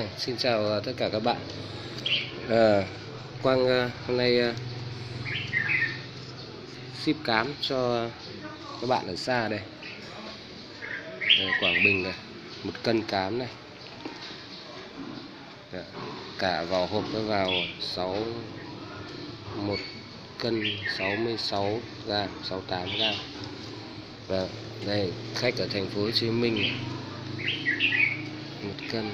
Xin chào tất cả các bạn. Quang hôm nay ship cám cho các bạn ở xa đây. Quảng Bình này, 1 cân cám này. Cả vào hộp nó vào 1 cân 66 gram, 68 gram. Và đây khách ở thành phố Hồ Chí Minh 1 cân.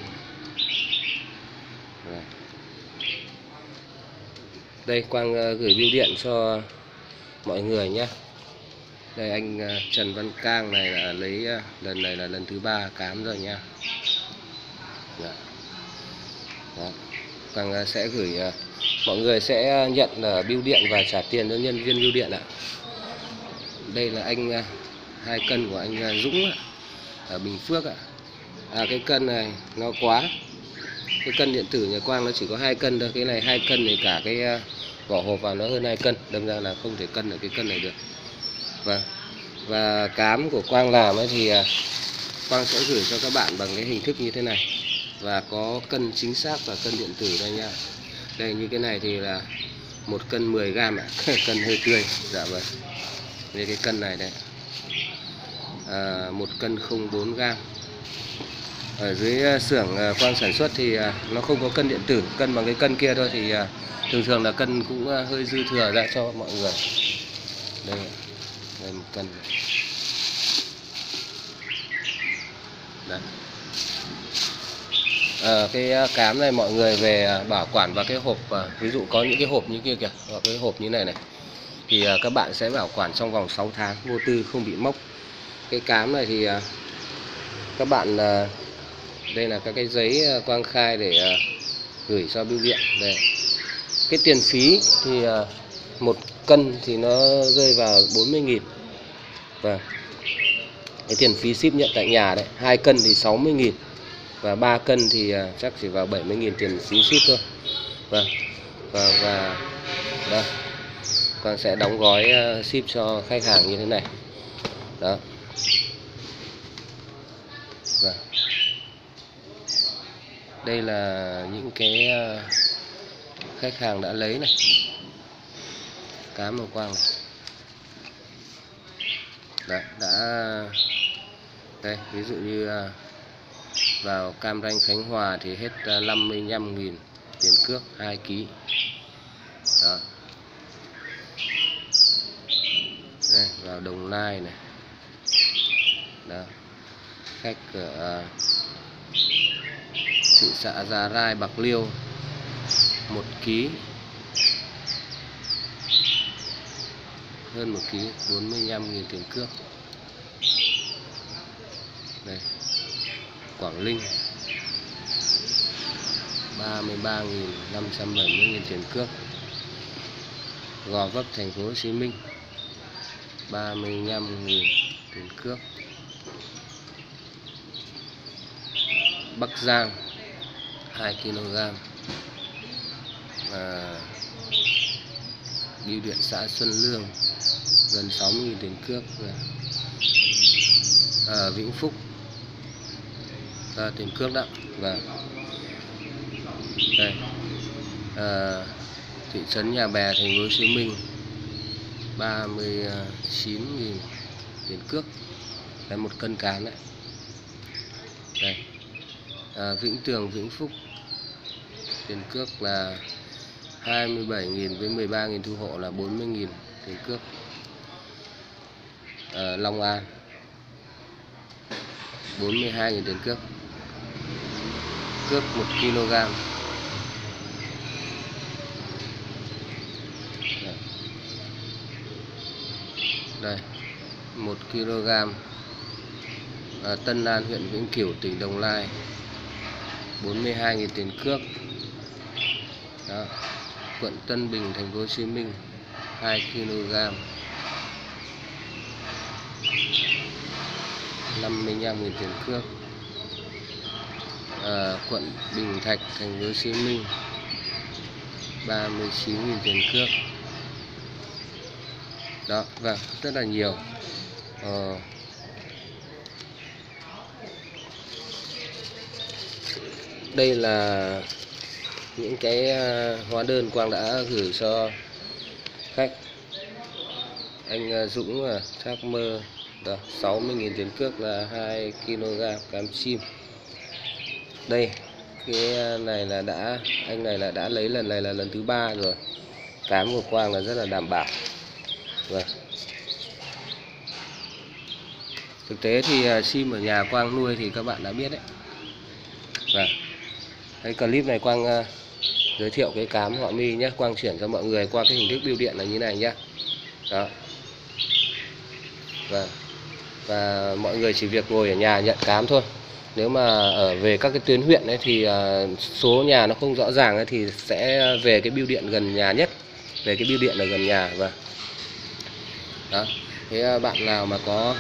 Đây Quang gửi bưu điện cho mọi người nhé. Đây anh Trần Văn Cang này là lấy lần này là lần thứ 3 cám rồi nha. Đó. Quang sẽ gửi, mọi người sẽ nhận bưu điện và trả tiền cho nhân viên bưu điện ạ. Đây là 2 cân của anh Dũng ở Bình Phước ạ. Cái cân này nó quá. Cái cân điện tử nhà Quang nó chỉ có 2 cân thôi. Cái này 2 cân thì cả cái vỏ hộp vào nó hơn 2 cân. Đâm ra là không thể cân ở cái cân này được. Và cám của Quang làm ấy thì Quang sẽ gửi cho các bạn bằng cái hình thức như thế này. Và có cân chính xác và cân điện tử đây nha. Đây như cái này thì là 1 cân 10 gram ạ. Cân hơi tươi. Dạ vâng. Đây cái cân này đây. 1 cân 04 gram. Ở dưới xưởng Quang sản xuất thì nó không có cân điện tử, cân bằng cái cân kia thôi, thì thường là cân cũng hơi dư thừa ra cho mọi người. Đây 1 cân. Đấy. Cái cám này mọi người về bảo quản vào cái hộp, ví dụ có những cái hộp như kia kìa, hoặc cái hộp như này này, thì các bạn sẽ bảo quản trong vòng 6 tháng vô tư, không bị mốc. Cái cám này thì các bạn đây là các cái giấy Quang khai để gửi cho bưu điện. Đây. Cái tiền phí thì 1 cân thì nó rơi vào 40.000. Và cái tiền phí ship nhận tại nhà đấy, 2 cân thì 60.000 và 3 cân thì chắc chỉ vào 70.000 tiền phí ship thôi. Và đây, Quang sẽ đóng gói ship cho khách hàng như thế này. Đó. Và đây là những cái khách hàng đã lấy này, cám của Quang này. Đấy, đã đây, ví dụ như vào Cam Ranh Khánh Hòa thì hết 55.000 tiền cước 2 kg. Đó. Đây, vào Đồng Nai này. Đó. Khách ở thị xã Gia Rai, Bạc Liêu 1 kg, hơn 1 kg, 45.000 tiền cước. Đây, Quảng Ninh 33.570.000 tiền cước. Gò Vấp, thành phố Hồ Chí Minh 35.000 tiền cước. Bắc Giang 2 kg. Bưu điện xã Xuân Lương gần 60.000 tiền cước. Vĩnh Phúc tiền cước đó. Và đây, thị trấn Nhà Bè, thành phố Hồ Chí Minh 39.000 tiền cước. Đây 1 cân cám đấy. Đây, Vĩnh Tường, Vĩnh Phúc tiền cước là 27.000 với 13.000 thu hộ là 40.000 tiền cước. Long An 42.000 tiền cước. Cước 1 kg. Đây 1 kg. Tân An, huyện Vĩnh Cửu, tỉnh Đồng Nai 42.000 tiền cước. Đó. Quận Tân Bình, thành phố Hồ Chí Minh 2 kg 55.000 tiền cước. Quận Bình Thạnh, thành phố Hồ Chí Minh 39.000 tiền cước. Đó, vâng, rất là nhiều. Đây là những cái hóa đơn Quang đã gửi cho khách. Anh Dũng thác mơ 60.000 tiền cước là 2 kg cám chim. Đây, cái này là anh này là đã lấy lần này là lần thứ 3 rồi. Cám của Quang là rất là đảm bảo. Vâng. Thực tế thì chim ở nhà Quang nuôi thì các bạn đã biết đấy. Vâng. Cái clip này Quang giới thiệu cái cám họ mi nhé. Quang chuyển cho mọi người qua cái hình thức bưu điện là như này nhé. Đó. Và mọi người chỉ việc ngồi ở nhà nhận cám thôi. Nếu mà ở về các cái tuyến huyện ấy thì số nhà nó không rõ ràng ấy, thì sẽ về cái bưu điện gần nhà nhất, về cái bưu điện là gần nhà. Và đó, thế bạn nào mà có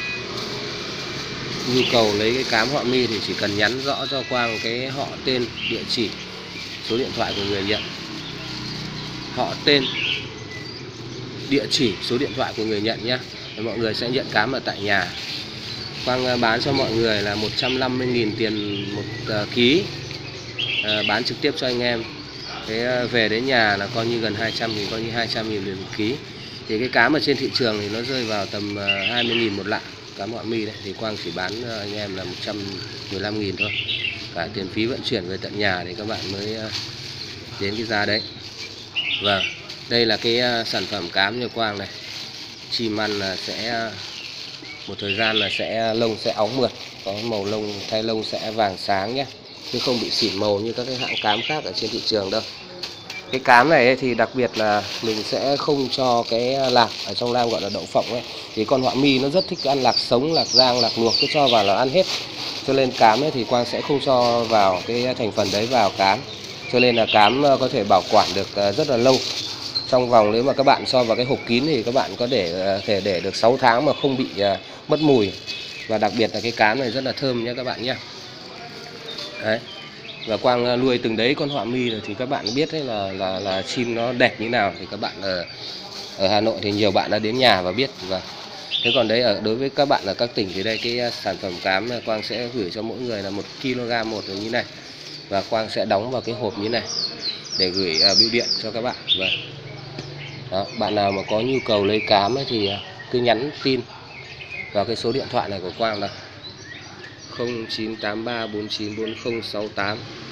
nhu cầu lấy cái cám họ mi thì chỉ cần nhắn rõ cho Quang cái họ tên, địa chỉ, số điện thoại của người nhận. Họ tên, địa chỉ, số điện thoại của người nhận nhé. Mọi người sẽ nhận cám ở tại nhà. Quang bán cho mọi người là 150.000 tiền một ký, bán trực tiếp cho anh em. Thế về đến nhà là coi như gần 200.000, coi như 200.000 tiền một ký. Thì cái cám ở trên thị trường thì nó rơi vào tầm 20.000 một lạng. Cám họ mi đấy thì Quang chỉ bán cho anh em là 115.000 thôi. Cả tiền phí vận chuyển về tận nhà thì các bạn mới đến cái giá đấy. Vâng, đây là cái sản phẩm cám như Quang này. Chim ăn là sẽ một thời gian là lông sẽ óng mượt, có màu lông thay lông sẽ vàng sáng nhé, chứ không bị xỉn màu như các cái hãng cám khác ở trên thị trường đâu. Cái cám này thì đặc biệt là mình sẽ không cho cái lạc, ở trong Nam gọi là đậu phộng ấy. Thì con họa mi nó rất thích ăn lạc sống, lạc rang, lạc luộc, cứ cho vào là ăn hết. Cho nên cám ấy thì Quang sẽ không cho vào cái thành phần đấy vào cám. Cho nên là cám có thể bảo quản được rất là lâu. Trong vòng nếu mà các bạn cho vào cái hộp kín thì các bạn có thể để được 6 tháng mà không bị mất mùi. Và đặc biệt là cái cám này rất là thơm nhé các bạn nhé. Đấy. Và Quang nuôi từng đấy con họa mi rồi thì các bạn biết đấy là chim nó đẹp như nào. Thì các bạn ở Hà Nội thì nhiều bạn đã đến nhà và biết. Và thế còn đấy đối với các bạn ở các tỉnh thì đây cái sản phẩm cám Quang sẽ gửi cho mỗi người là 1 kg một như này. Và Quang sẽ đóng vào cái hộp như này để gửi bưu điện cho các bạn. Và đó, bạn nào mà có nhu cầu lấy cám ấy thì cứ nhắn tin vào cái số điện thoại này của Quang là 0983494068.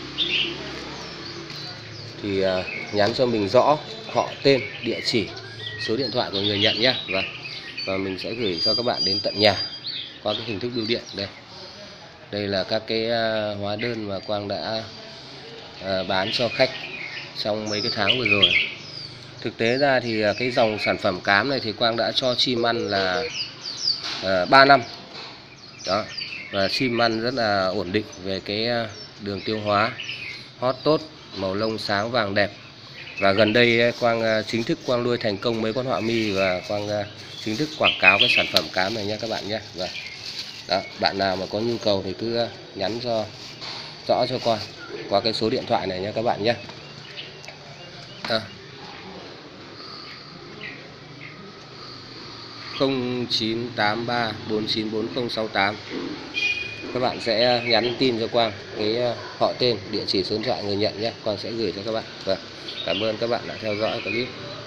Thì nhắn cho mình rõ họ tên, địa chỉ, số điện thoại của người nhận nhé. Và mình sẽ gửi cho các bạn đến tận nhà qua cái hình thức bưu điện. Đây là các cái hóa đơn mà Quang đã bán cho khách trong mấy cái tháng vừa rồi. Thực tế ra thì cái dòng sản phẩm cám này thì Quang đã cho chim ăn là 3 năm. Đó. Và chim ăn rất là ổn định về cái đường tiêu hóa, hót tốt, màu lông sáng vàng đẹp. Và gần đây Quang chính thức Quang nuôi thành công mấy con họa mi và Quang chính thức quảng cáo cái sản phẩm cám này nhé các bạn nhé. Và đó, bạn nào mà có nhu cầu thì cứ nhắn cho rõ cho Quang qua cái số điện thoại này nhé các bạn nhé. 0983494068. Các bạn sẽ nhắn tin cho Quang cái họ tên, địa chỉ, số điện thoại người nhận nhé. Quang sẽ gửi cho các bạn. Và cảm ơn các bạn đã theo dõi clip.